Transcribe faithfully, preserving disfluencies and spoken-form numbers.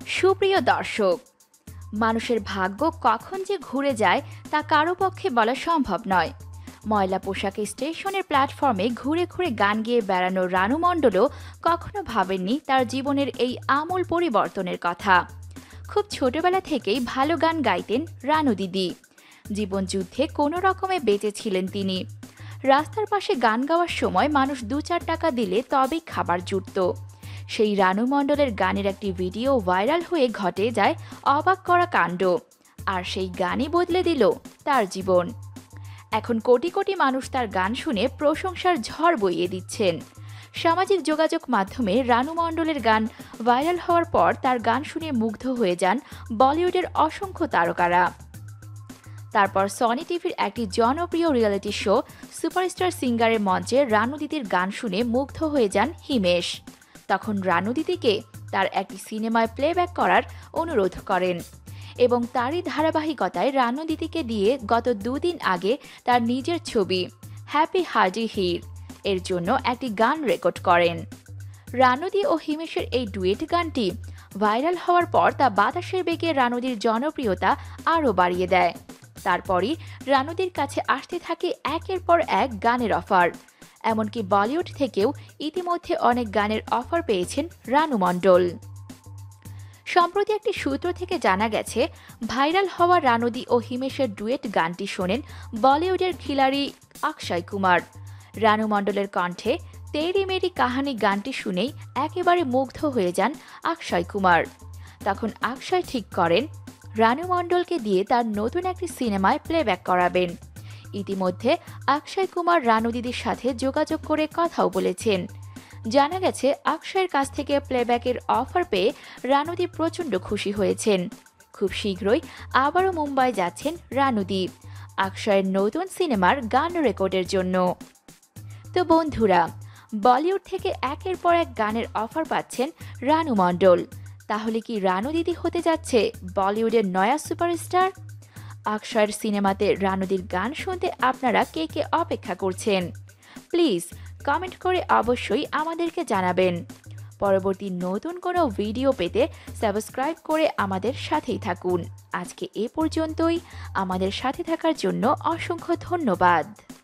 সুপ্রিয় দর্শক, মানুষের ভাগ্য কখন যে ঘুরে যায় তা কারো পক্ষে বলা সম্ভব নয়। ময়লা পোশাকে স্টেশনের প্ল্যাটফর্মে ঘুরে ঘুরে গান গেয়ে বেড়ানো রানু মণ্ডলও কখনো ভাবেননি তার জীবনের এই আমূল পরিবর্তনের কথা। খুব ছোটবেলা থেকেই ভালো গান গাইতেন রানু দিদি। জীবনযুদ্ধে কোনো রকমে বেঁচেছিলেন তিনি। রাস্তার পাশে গান গাওয়ার সময় মানুষ দু চার টাকা দিলে তবেই খাবার জুটত। সেই রানু মণ্ডলের গানের একটি ভিডিও ভাইরাল হয়ে ঘটে যায় অবাক করা কাণ্ড, আর সেই গানই বদলে দিল তার জীবন। এখন কোটি কোটি মানুষ তার গান শুনে প্রশংসার ঝড় বইয়ে দিচ্ছেন। সামাজিক যোগাযোগ মাধ্যমে রানু মণ্ডলের গান ভাইরাল হওয়ার পর তার গান শুনে মুগ্ধ হয়ে যান বলিউডের অসংখ্য তারকারা। তারপর সনি টিভির একটি জনপ্রিয় রিয়েলিটি শো সুপারস্টার সিঙ্গারের মঞ্চে রানু দিদির গান শুনে মুগ্ধ হয়ে যান হিমেশ। তখন রানু দিদিকে তার একটি সিনেমায় প্লেব্যাক করার অনুরোধ করেন এবং তারই ধারাবাহিকতায় রানু দিদিকে দিয়ে গত দুদিন আগে তার নিজের ছবি হ্যাপি হার্ডি হির এর জন্য একটি গান রেকর্ড করেন। রানুদি ও হিমেশের এই ডুয়েট গানটি ভাইরাল হওয়ার পর তা বাতাসের বেগে রানুদির জনপ্রিয়তা আরও বাড়িয়ে দেয়। তারপরই রানুদির কাছে আসতে থাকে একের পর এক গানের অফার। এমনকি বলিউড থেকেও ইতিমধ্যে অনেক গানের অফার পেয়েছেন রানু মণ্ডল। সম্প্রতি একটি সূত্র থেকে জানা গেছে, ভাইরাল হওয়া রানুদি ও হিমেশের ডুয়েট গানটি শোনেন বলিউডের খিলাড়ি অক্ষয় কুমার। রানু মণ্ডলের কণ্ঠে তেরি মেরি কাহানি গানটি শুনেই একেবারে মুগ্ধ হয়ে যান অক্ষয় কুমার। তখন অক্ষয় ঠিক করেন রানু মণ্ডলকে দিয়ে তার নতুন একটি সিনেমায় প্লেব্যাক করাবেন। ইতিমধ্যে অক্ষয় কুমার রানু দিদির সাথে যোগাযোগ করে কথাও বলেছেন। জানা গেছে, অক্ষয়ের কাছ থেকে প্লেব্যাকের অফার পেয়ে রানুদি প্রচণ্ড খুশি হয়েছেন। খুব শীঘ্রই আবারও মুম্বাই যাচ্ছেন রানুদি অক্ষয়ের নতুন সিনেমার গান রেকর্ডের জন্য। তো বন্ধুরা, বলিউড থেকে একের পর এক গানের অফার পাচ্ছেন রানু মণ্ডল। তাহলে কি রানু দিদি হতে যাচ্ছে বলিউডের নয়া সুপারস্টার? অক্ষয়ের সিনেমাতে রানুদির গান শুনতে আপনারা কে কে অপেক্ষা করছেন? প্লিজ কমেন্ট করে অবশ্যই আমাদেরকে জানাবেন। পরবর্তী নতুন কোনো ভিডিও পেতে সাবস্ক্রাইব করে আমাদের সাথেই থাকুন। আজকে এ পর্যন্তই। আমাদের সাথে থাকার জন্য অসংখ্য ধন্যবাদ।